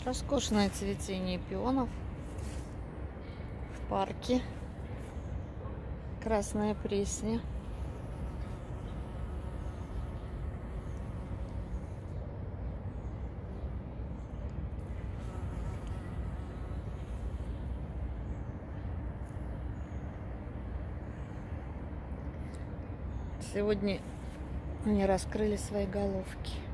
Роскошное цветение пионов в парке. Красная Пресня. Сегодня они раскрыли свои головки.